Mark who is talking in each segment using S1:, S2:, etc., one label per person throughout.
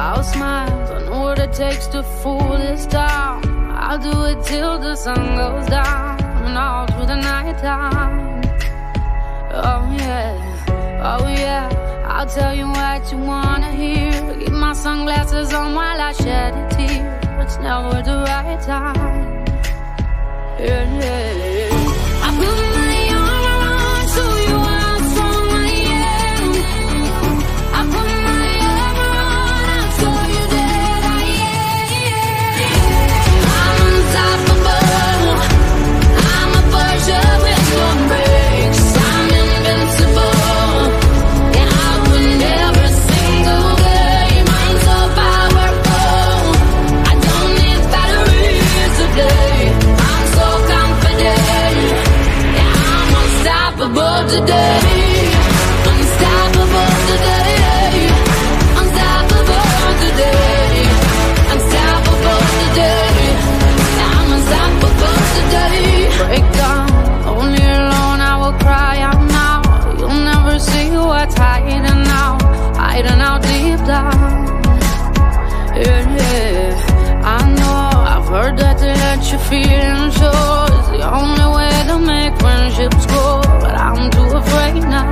S1: I'll smile, I know what it takes to fool this town. I'll do it till the sun goes down and all through the night time. Oh yeah, oh yeah, I'll tell you what you wanna hear. Keep my sunglasses on while I shed a tear. It's never the right time. Yeah, yeah. I put my arm around so you how strong I am. I put my arm around, I'll show you that I am. I'm unstoppable. I'm a Porsche with no brakes. I'm invincible. Yeah, I win every single game. I'm so powerful. I don't need batteries to play. I'm so confident. Yeah, I'm unstoppable today. Unstoppable today. Unstoppable today. Unstoppable today. I'm unstoppable today. Break down, only alone I will cry out now. You'll never see what's hiding out, hiding out deep down. Yeah, yeah, I know, I've heard that to let you feel and show is the only way to make friendships grow, but I'm too afraid now.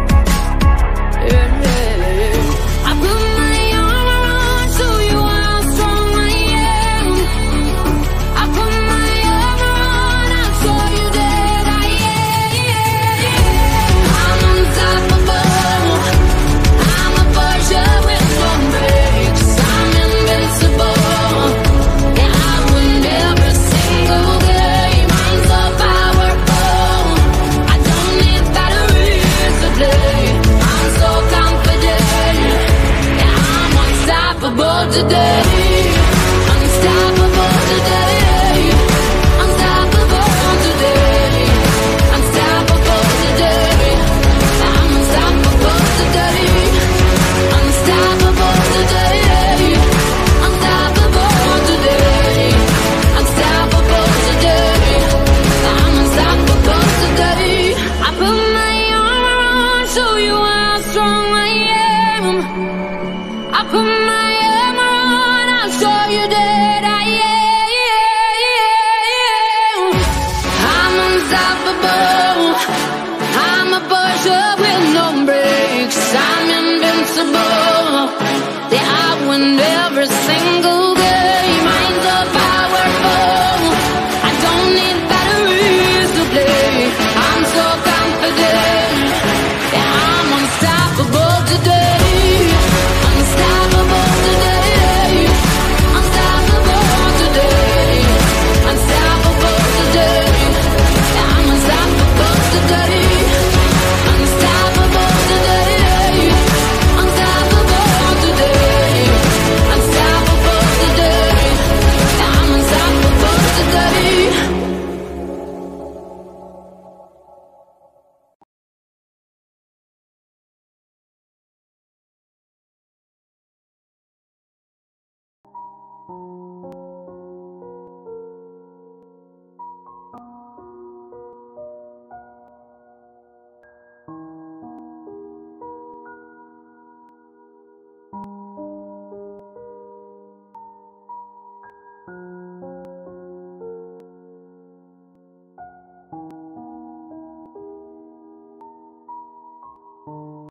S1: Yeah, yeah, I put my arm around, show you how strong I am. I put my arm around, I'll show you that I am. I'm unstoppable. I'm a Porsche with no brakes. I'm invincible. Yeah, I win every single game. I'm so powerful. I don't need batteries to play. I'm so confident. Yeah, I'm unstoppable today. Unstoppable today. Unstoppable today. Unstoppable today. I'm unstoppable today. Unstoppable today. Unstoppable today. Unstoppable today. I'm unstoppable today. I put my arm around, show you how strong I am. I put my arm around, I'll show you that I am. I'm unstoppable. I'm a Porsche with no brakes. I'm invincible. Yeah, I win every single